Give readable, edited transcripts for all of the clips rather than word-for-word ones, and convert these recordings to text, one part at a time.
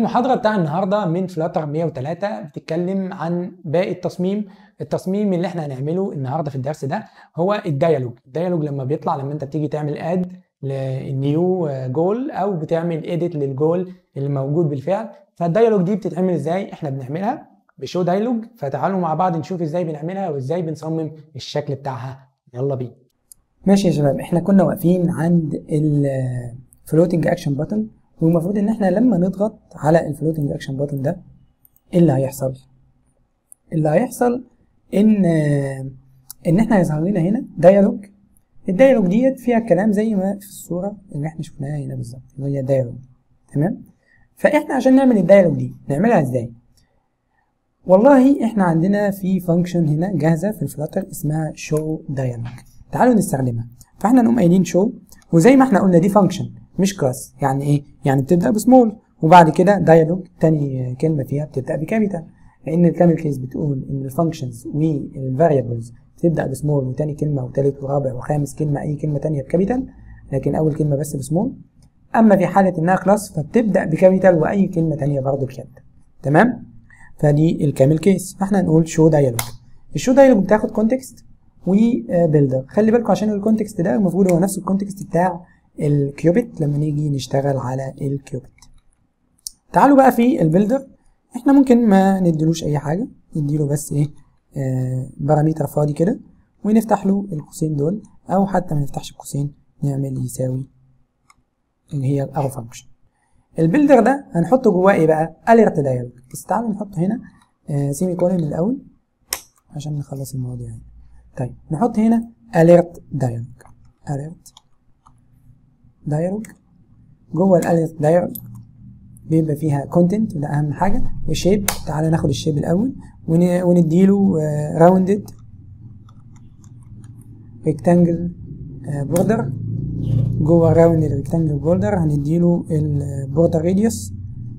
المحاضرة بتاع النهاردة من فلاتر 103 بتتكلم عن باقي التصميم اللي احنا هنعمله النهاردة في الدرس ده هو الديالوج لما بيطلع لما انت بتيجي تعمل اد للنيو جول او بتعمل اديت للجول اللي موجود بالفعل. فالديالوج دي بتتعمل ازاي؟ احنا بنعملها بشو ديالوج، فتعالوا مع بعض نشوف ازاي بنعملها وازاي بنصمم الشكل بتاعها. يلا بينا. ماشي يا شباب، احنا كنا واقفين عند الفلوتنج اكشن بutton، والمفروض ان احنا لما نضغط على الفلوتنج اكشن بutton ده ايه اللي هيحصل؟ اللي هيحصل ان احنا هيظهر لنا هنا ديالوج. الديالوج ديت فيها كلام زي ما في الصورة اللي احنا شفناها هنا بالظبط، اللي هي ديالوج. تمام؟ فاحنا عشان نعمل الديالوج دي نعملها ازاي؟ والله احنا عندنا في فانكشن هنا جاهزة في الفلاتر اسمها show dialog. تعالوا نستخدمها. فاحنا نقوم قايلين show، وزي ما احنا قلنا دي فانكشن مش كلاس. يعني ايه؟ يعني بتبدأ بسمول وبعد كده dialog تاني كلمة فيها بتبدأ بكابيتال، لان الكامل كيس بتقول ان الفانكشنز والفاريبلز بتبدأ بسمول وتاني كلمة وتالت ورابع وخامس كلمة اي كلمة تانية بكابيتال، لكن اول كلمة بس بسمول. اما في حالة انها كلاس فبتبدأ بكابيتال واي كلمة تانية برضه بكابيتال. تمام؟ فدي الكامل كيس. فاحنا هنقول شو دايالوج. الشو دايالوج بتاخد كونتكست وبيلدر. خلي بالكم عشان الكونتكست ده المفروض هو نفس الكونتكست بتاع الكيوبيت لما نيجي نشتغل على الكيوبيت. تعالوا بقى في البيلدر، احنا ممكن ما نديلوش اي حاجه، نديله بس ايه، بارامتر فاضي كده، ونفتح له القوسين دول، او حتى ما نفتحش القوسين نعمل يساوي اللي هي الارو فانكشن. البيلدر ده هنحطه جواه ايه بقى؟ alert dialog. بس تعالوا نحط هنا سيمي كولن الاول عشان نخلص المواضيع يعني. طيب نحط هنا alert dialog. alert dialog جوه الاليرت dialog بيبقى فيها content وده اهم حاجه، وشيب. تعالوا ناخد الشيب الاول ونديله rounded rectangle border. جوه راوند الريكتانجل بوردر هنديله البوردر راديوس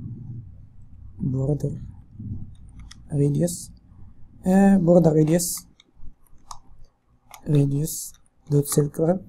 دوت سيركلر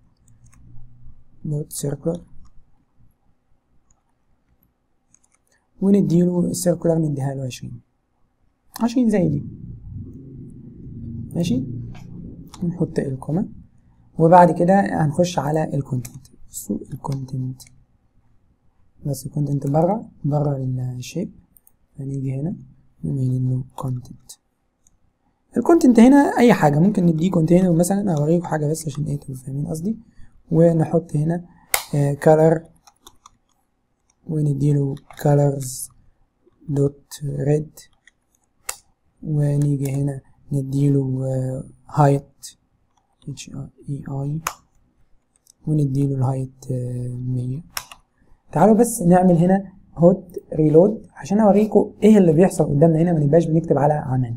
ونديله السيركلر نديها له 20 زي دي. ماشي، نحط الكوما وبعد كده هنخش على الكونتنت. بصوا الكونتنت، بس الكونتنت بره الشيب. هنيجي هنا نعمل له كونتنت. الكونتنت هنا اي حاجه، ممكن نديه كونتينر مثلا، اوريكم حاجه بس عشان ايه تبقوا فاهمين قصدي. ونحط هنا color ونديله colors دوت red، ونيجي هنا نديله height HEI ونديله الهايت 100. تعالوا بس نعمل هنا هوت ريلود عشان اوريكم ايه اللي بيحصل قدامنا هنا، ما نبقاش بنكتب على عمانة.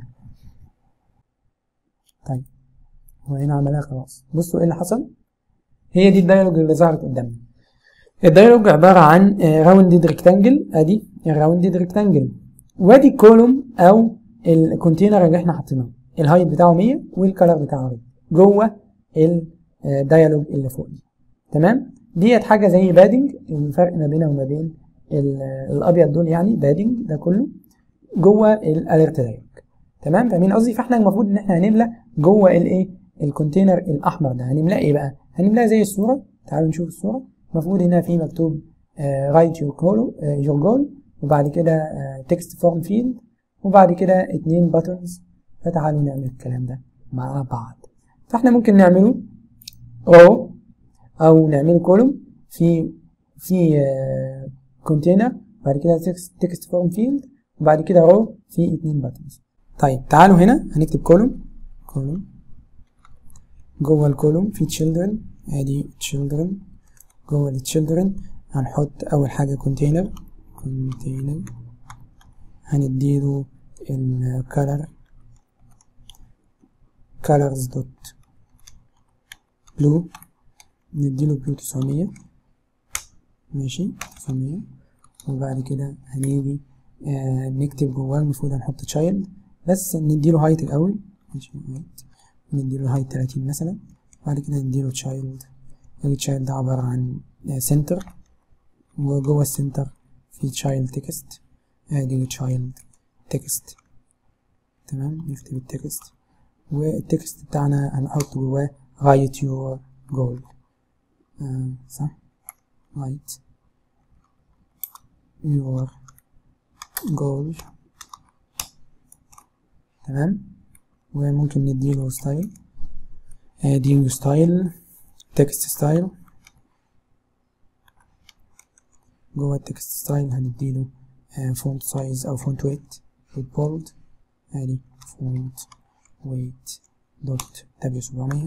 طيب هو هنا عملها خلاص. بصوا ايه اللي حصل. هي دي الديالوج اللي ظهرت قدامنا. الديالوج عباره عن راوندد ريكتانجل، ادي الراوندد ريكتانجل، وادي الكولوم او الكونتينر اللي احنا حاطينه، الهايت بتاعه 100 والكلر بتاعه ريد جوه الديالوج اللي فوق دي. تمام؟ ديت حاجه زي بادنج، الفرق ما بينها وما بين الابيض دول يعني بادنج ده كله جوه الاليرت ديالوج. تمام؟ فاهمين قصدي؟ فاحنا المفروض ان احنا هنملى جوه الايه، الكونتينر الاحمر ده. هنملاه ايه بقى؟ هنملاه زي الصوره. تعالوا نشوف الصوره. المفروض هنا في مكتوب write your goal وبعد كده text form field وبعد كده 2 buttons. فتعالوا نعمل الكلام ده مع بعض. فاحنا ممكن نعمله row او نعمله column في container، بعد كده text form field وبعد كده row في 2 buttons. طيب تعالوا هنا هنكتب column جوه الكولوم في children، ادي children. جوه الchildren هنحط اول حاجة container هنديله الcolor colors دوت blue، نديله blue 900. ماشي 900. وبعد كده هنيجي نكتب جواه، المفروض هنحط child بس نديله height الاول. نديله height 30 مثلا. بعد كده نديله child. الchild ده عبارة عن center، وجوه السنتر في child text، ادي child text. تمام، نكتب التكست، والتكست بتاعنا هنحط جواه write your goal. صح، write your goal. تمام، وممكن نديله ستايل، ادي ستايل تكست ستايل. جوه التكست ستايل هنديله فونت سايز او فونت ويت بولد، ادي فونت ويت دوت W700،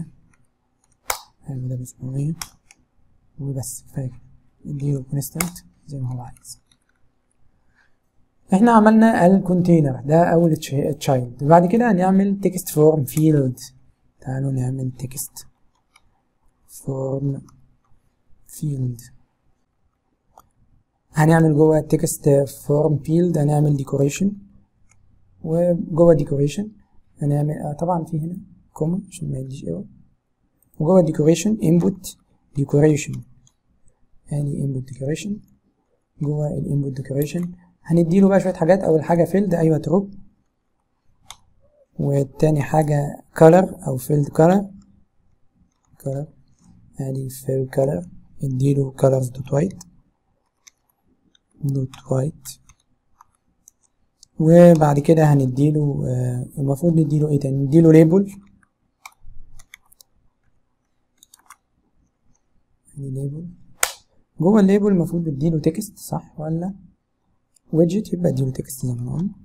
W700 وبس. كفايه نديله كونستنت زي ما هو عايز. احنا عملنا الكونتينر ده اول تشايلد. بعد كده هنعمل تكست فورم فيلد. تعالوا نعمل تكست فورم فيلد. هنعمل جوه التكست فورم فيلد هنعمل ديكوريشن، وجوه ديكوريشن هنعمل طبعا في هنا كوما عشان ما يديش ايرور. وجوه الديكوريشن انبوت ديكوريشن، يعني انبوت ديكوريشن. جوه الانبوت ديكوريشن هنديله بقى شويه حاجات. اول حاجه فيلد، ايوه ترو. والتاني حاجه color او فيلد color، ادي فيل color نديله colors دوت وايت. وبعد كده هنديله المفروض نديله ايه تاني؟ نديله ليبل، جوه الليبل المفروض نديله تكست، صح ولا ويدجت؟ يبقى اديله تكست زي ما قلنا.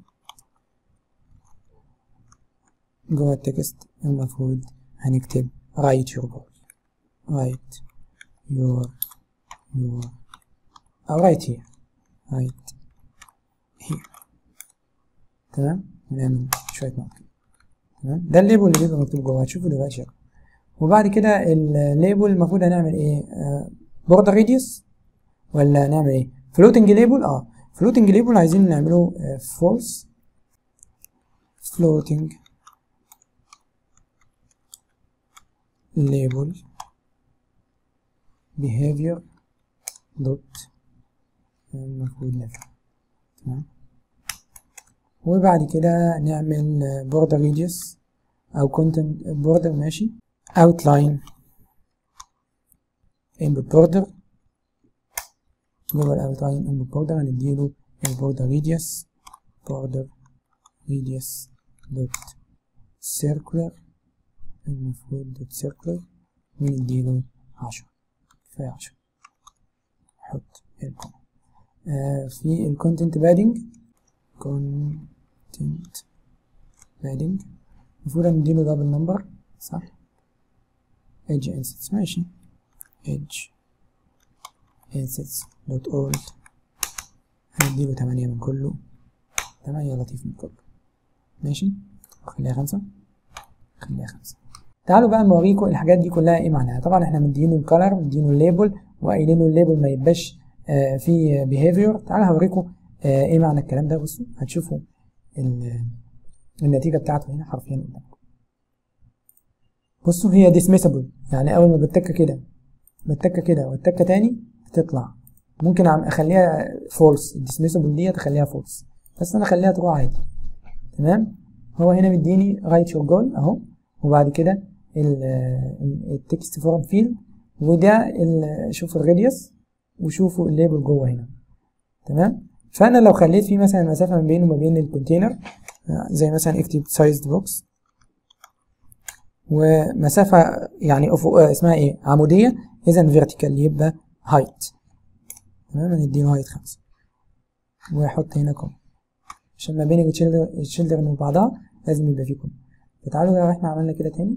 جوه التكست المفروض هنكتب write your goal، write your أو write here. تمام، ونعمل شوية نقط. تمام، ده الليبل اللي بيبقى مكتوب جوه، هتشوفوا دلوقتي شكله. وبعد كده الليبل المفروض هنعمل ايه؟ border radius ولا نعمل ايه؟ floating label. floating label عايزين نعمله false. floating label behavior dot المفروض نفع. تمام، وبعد كده نعمل border radius او content border، ماشي، outline input border. جوه الاوتلاين input border هنديله border radius dot circular، المفروض dot circular، ونديله 10. كفاية 10. نحط الكوما. في الكونتنت بادنج، المفروض نديله دبل نمبر، صح؟ edge insets، ماشي، edge insets dot old هنديله 8 من كله، 8 لطيف من كله، ماشي. خليها 5. تعالوا بقى نوريكم الحاجات دي كلها ايه معناها. طبعا احنا مدينه الكالر، مدينه الليبل، وقايلين له الليبل ما يبقاش في behavior. تعالوا هوريكم ايه معنى الكلام ده. بصوا هتشوفوا النتيجة بتاعته هنا حرفيا قدامكم. بصوا هي dismissible، يعني اول ما بتكة كده والتكة تاني بتطلع. ممكن اخليها false، dismissible دي اخليها false، بس انا اخليها true عادي. تمام، هو هنا مديني write your goal اهو، وبعد كده التكست فورم فيلد، وده شوفوا الراديوس وشوفوا الليبل جوه هنا. تمام، فانا لو خليت فيه مثلا مسافه ما بينه وما بين الكونتينر، زي مثلا اكتب سايزد بوكس، ومسافه يعني اسمها ايه، عموديه، اذا فيرتيكال يبقى هايت. تمام، نديله هايت 5 واحط هنا كوم، عشان ما بين الشيلدرن وبعضها لازم يبقى فيه كوم. فتعالوا لو احنا عملنا كده تاني،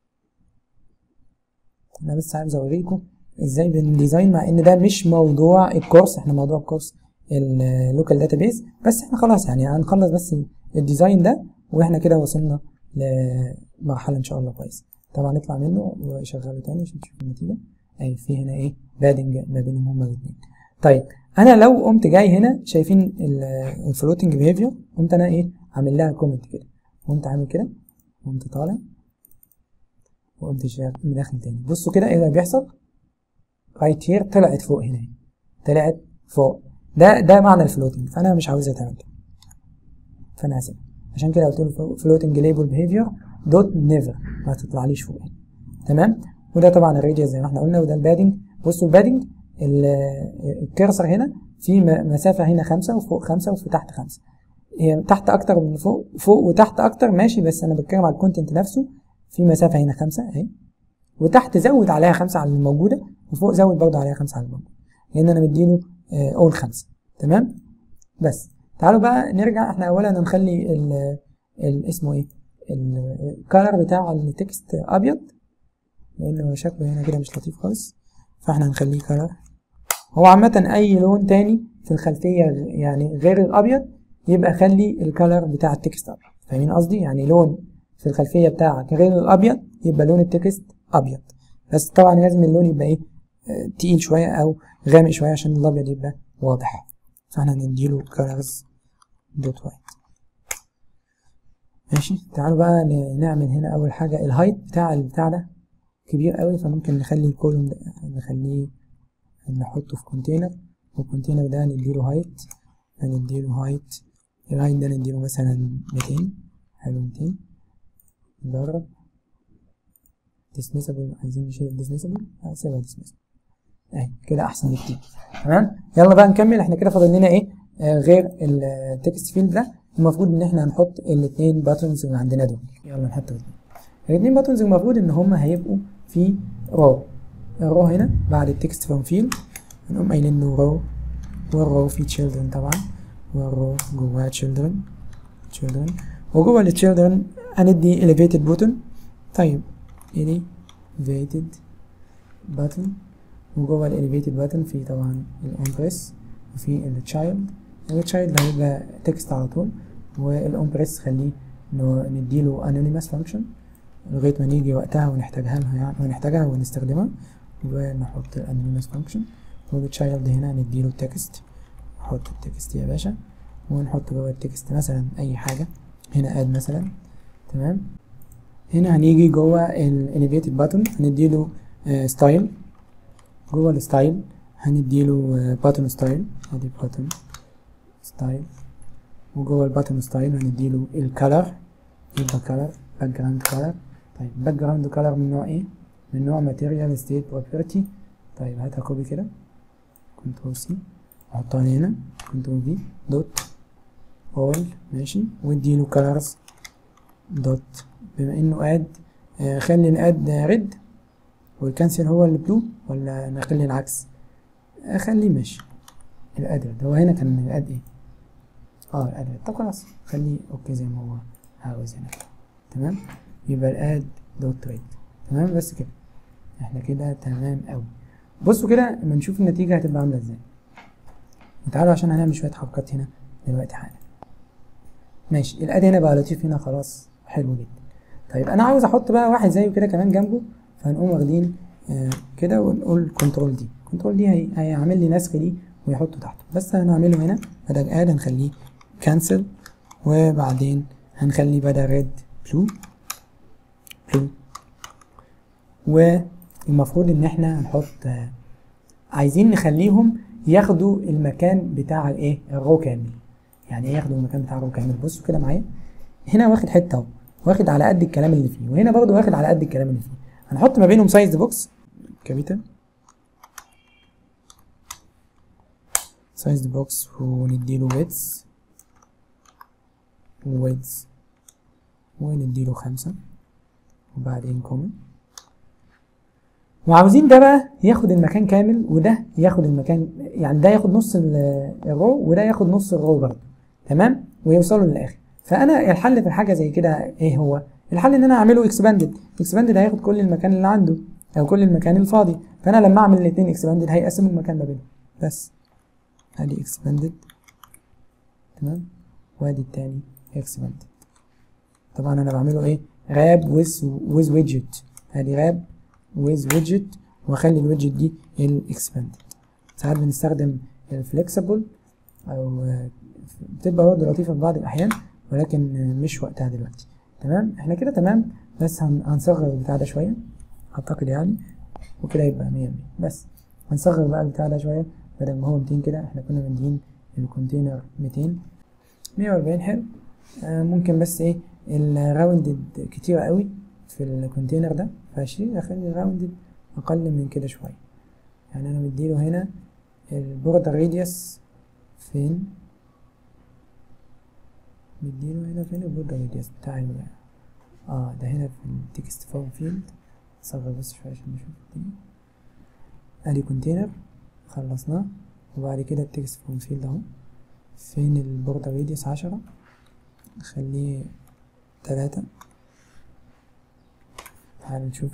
انا بس عايز اوريكم ازاي بنديزاين، مع ان ده مش موضوع الكورس، احنا موضوع الكورس اللوكال داتابيز، بس احنا خلاص يعني هنخلص بس الديزاين ده، واحنا كده وصلنا لمرحله ان شاء الله كويسه. طبعا نطلع منه وشغله تاني عشان نشوف النتيجه. اي في هنا ايه بادنج ما بينهم هما الاثنين. طيب انا لو قمت جاي هنا، شايفين الفلوتنج بيهيفير، قمت انا ايه عامل لها كومنت كده، قمت عامل كده، قمت طالع وقمت داخل تاني. بصوا كده ايه اللي بيحصل. رايت هير طلعت فوق، هنا طلعت فوق. ده معنى الفلوتنج، فانا مش عاوزها تعمل كده، فانا هسيبها. عشان كده قلت له فلوتنج ليبل بيهيفير دوت نيفر، ما تطلعليش فوق. تمام. وده طبعا الراديوس زي ما احنا قلنا، وده البادنج. بصوا البادنج الكرسر هنا في مسافه هنا 5 وفوق 5 وفي تحت 5. هي تحت اكتر من فوق وتحت اكتر ماشي، بس انا بتكلم على الكونتنت نفسه. في مسافه هنا 5 اهي، وتحت زود عليها 5 على الموجوده، وفوق زود برضه عليها 5 على الموجوده، لان انا مديله اول 5. تمام. بس تعالوا بقى نرجع. احنا اولا هنخلي اسمه ايه، الكالر بتاع التكست ابيض، لانه شكله هنا كده مش لطيف خالص، فاحنا هنخليه كالر. هو عامه اي لون تاني في الخلفيه يعني غير الابيض يبقى خلي الكالر بتاع التكست ابيض. فاهمين قصدي؟ يعني لون في الخلفيه بتاعك غير الابيض يبقى لون التكست ابيض، بس طبعا لازم اللون يبقى ايه، تقيل شويه او غامق شويه عشان الابيض يبقى واضح. فاحنا نديله colors دوت وايت. ماشي. تعالوا بقى نعمل هنا اول حاجه الهايت بتاع البتاع ده كبير قوي، فممكن نخلي الكولوم ده نخليه نحطه في كونتينر، والكونتينر ده نديله هايت، هنديله هايت. الهايت ده نديله مثلا 200. حلو 200. نجرب dismissible، عايزين نشيل dismissible، هسيبها dismissible اهي كده احسن بكتير. تمام. يلا بقى نكمل. احنا كده فاضل لنا ايه غير التكست فيلد ده؟ المفروض ان احنا هنحط الاثنين باتونز اللي عندنا دول. يلا نحط الاثنين باتونز. المفروض ان هم هيبقوا في رو. الرو هنا بعد التكست فروم فيلد هنقوم قايلين له رو، والرو فيه children طبعا، والرو جواها children، وجوه الchildren هندي elevated button. طيب elevated button، وجوه الاليفيتد باتن في طبعا الامبريس وفي التشايلد. التشايلد هيبقى تكست على طول، والامبريس خليه نديله انونيمس فانكشن لغايه ما نيجي وقتها ونحتاجها لها يعني، ونحتاجها ونستخدمها ونحط الانونيمس فانكشن. والتشايلد هنا نديله تكست، نحط التكست يا باشا، ونحط جوه التكست مثلا اي حاجه، هنا اد مثلا. تمام. هنا هنيجي جوه الاليفيتد باتن هنديله ستايل، جوه الستايل هنديله باتن ستايل، ادي باتن ستايل، وجوه الباتن ستايل هنديله الكالر، يبقى كالر باك جراوند كالر. طيب باك جراوند كالر من نوع ايه؟ من نوع ماتيريال ستيت بروبرتي. طيب هاتها كوبي كده، كنترول سي احطها هنا، كنترول في دوت اول. ماشي. واديله كالرز دوت، بما انه اد خلي الاد ريد والكنسل هو اللي بلو، ولا نخلي العكس؟ اخليه ماشي الاد. هو هنا كان الاد ايه؟ الاد. طب خلاص خليه اوكي زي ما هو عاوز هنا. تمام. يبقى الاد دوت ريد. تمام. بس كده احنا كده تمام قوي. بصوا كده اما نشوف النتيجه هتبقى عامله ازاي. تعالوا عشان هنعمل شويه حركات هنا دلوقتي حالا. ماشي. الاد هنا بقى لطيف هنا خلاص، حلو جدا. طيب انا عاوز احط بقى واحد زيه كده كمان جنبه، فهنقوم واخدين كده ونقول كنترول دي. كنترول دي هيعمل لي نسخ دي ويحطه تحته، بس هنعمله هنا بدل اد هنخليه كانسل، وبعدين هنخلي بدل ريد بلو. والمفروض ان احنا هنحط عايزين نخليهم ياخدوا المكان بتاع الايه الرو كامل. يعني ايه ياخدوا المكان بتاع الرو كامل؟ بصوا كده معايا، هنا واخد حته اهو، واخد على قد الكلام اللي فيه، وهنا برضه واخد على قد الكلام اللي فيه. هنحط ما بينهم سايز بوكس كابيتال سايز بوكس، ونديله ويدز ونديله 5، وبعدين كومن. وعاوزين ده بقى ياخد المكان كامل، وده ياخد المكان، يعني ده ياخد نص الرو وده ياخد نص الرو برضه. تمام. ويوصلوا للاخر. فانا الحل في حاجه زي كده ايه هو؟ الحل ان انا اعمله اكسباندد هياخد كل المكان اللي عنده او كل المكان الفاضي. فانا لما اعمل الاثنين اكسباندد هيقسموا المكان ما بينهم بس. ادي اكسباندد. تمام. وادي الثاني اكسباندد. طبعا انا بعمله ايه؟ راب ويز ويدجت. ادي راب ويز ويدجت، واخلي الويدجت دي الاكسباندد. ساعات بنستخدم الفليكسبل او بتبقى برضه لطيفه في بعض الاحيان، ولكن مش وقتها دلوقتي. تمام. احنا كده تمام، بس هنصغر البتاع ده شويه اعتقد يعني، وكده يبقى 100%. بس هنصغر بقى البتاع ده شويه بدل ما هو 200 كده احنا كنا مدين الكونتينر 200 140. حلو. ممكن بس ايه الراوندد كتير قوي في الكونتينر ده، فهشيل اخلي الراوندد اقل من كده شويه. يعني انا مديله هنا البوردر راديوس فين، مديله هنا فين البوردر راديوس بتاع ده هنا في التكست فورم فيلد. صغر بس شويه عشان نشوف الدنيا. ادي كونتينر خلصناه، وبعد كده التكست فورم فيلد اهو. فين البوردر راديوس 10، نخليه 3. تعال نشوف.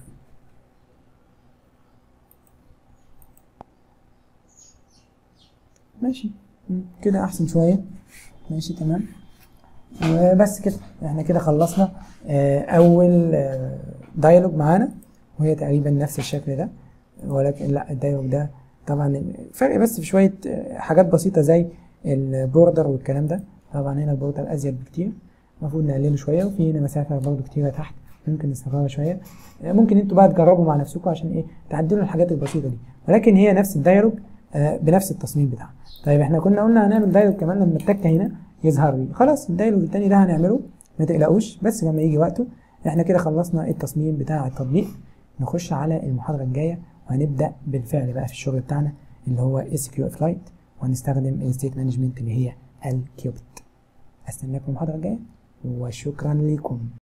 ماشي كده احسن شوية. ماشي تمام. وبس كده احنا كده خلصنا اول دايلوج معانا، وهي تقريبا نفس الشكل ده، ولكن لا الدايلوج ده طبعا فرق بس في شوية حاجات بسيطة زي البوردر والكلام ده. طبعا هنا البوردر ازيد بكتير، المفروض نقلله شوية، وفي هنا مسافة برضو كتيرة تحت ممكن نصغرها شوية. ممكن انتوا بقى تجربوا مع نفسكم عشان ايه تعدلوا الحاجات البسيطة دي، ولكن هي نفس الدايلوج بنفس التصميم بتاعها. طيب احنا كنا قلنا هنعمل دايلوج كمان لما التكة هنا يظهر لي. خلاص الدايلوج التاني ده هنعمله ما تقلقوش، بس لما يجي وقته. احنا كده خلصنا التصميم بتاع التطبيق. نخش على المحاضرة الجاية وهنبدأ بالفعل بقى في الشغل بتاعنا اللي هو SQF Lite، وهنستخدم الستيت مانجمنت اللي هي الكيوبت. استناكم المحاضرة الجاية وشكرا لكم.